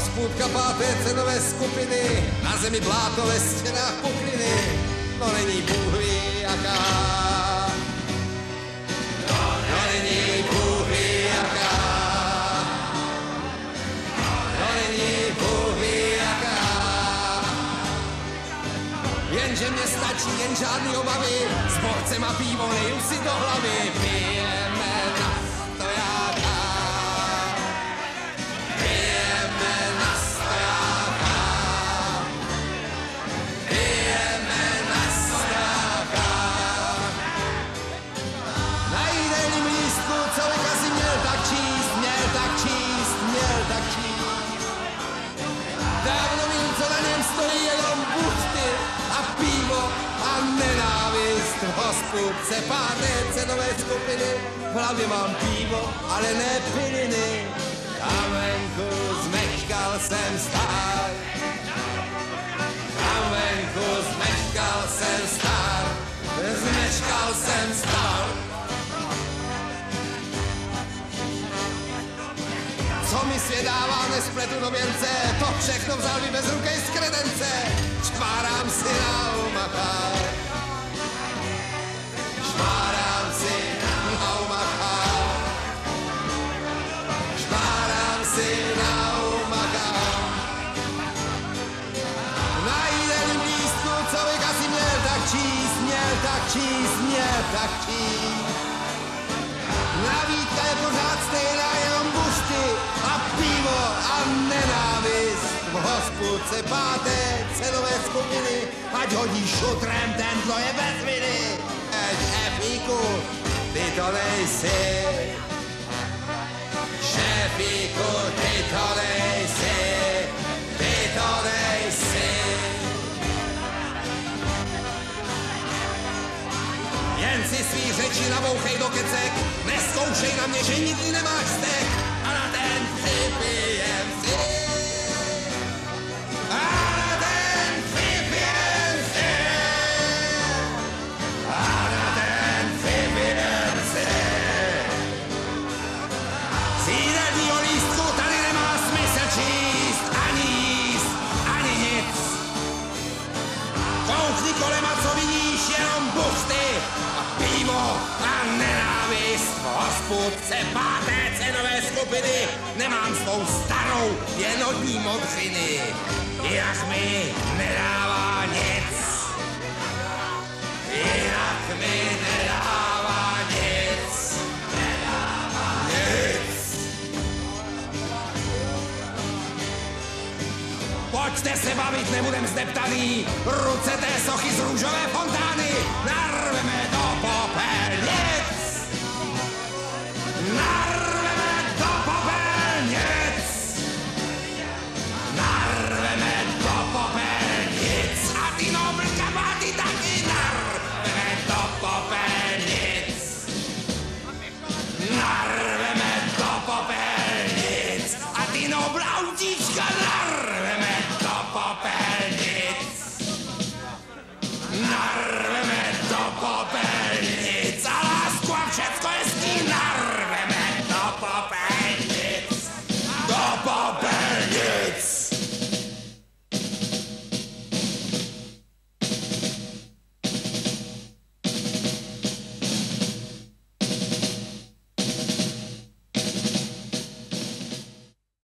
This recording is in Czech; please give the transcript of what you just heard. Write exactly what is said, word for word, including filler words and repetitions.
hospůdka páté cenové skupiny, na zemi bláto, ve stěnách pukliny, no není Bůh ví jaká. No není Bůh ví jaká. No není Bůh ví jaká. Jenže mě stačí jen žádný obavy, s borcem a pivo neju si do hlavy. Pijeme na stojáka. Pijeme na stojáka. Pijeme na stojáka. Na jídelním lístku, co si měl tak číst, měl tak číst, měl tak číst. Dávno vím, co na něm stojí, jenom buchty a pivo a nenávist. V hospůdce páté cenové skupiny, v hlavě mám pivo, ale ne piliny. Tam venku zmeškal jsem stár. Tam venku zmeškal jsem stár. Zmeškal jsem stár. Co mi svět dává, nespletu do věnce, to všechno vzal mi bez ruky z kredence. Špárám si na umachách. Špárám si na umachách. Špárám si na umachách. Na jídelním lístku, co bych asi měl tak číst, měl tak číst, měl tak číst. Navídka je pořád stejná, jenom bušty a pivo a nenávist. V hospůdce páté cenové skupiny, ať hodí šutrem, ten, kdo je bez viny. Šéfíku, ty to nejsi. Šéfíku, ty to nejsi. Ty to nejsi. Jen si svý řeči nabouchej do kecek, neskoušej na mě, že nikdy nemáš stek. A na ten připijem si. A na ten připijem si. A na ten připijem si. Z jídelního lístku tady nemá smysl číst, ani jíst, ani nic. Koukni kolem a co vidíš, jenom buchty a pivo a nenávist. V hospůdce páté cenové skupiny nemám svou starou, jen od ní modřiny. Jinak mi nedává nic. Jinak mi nedává nic. Nedává nic. Pojďte se bavit, nebudem zdeptaný. Ruce té sochy z růžové fontány narveme do popelnic. Na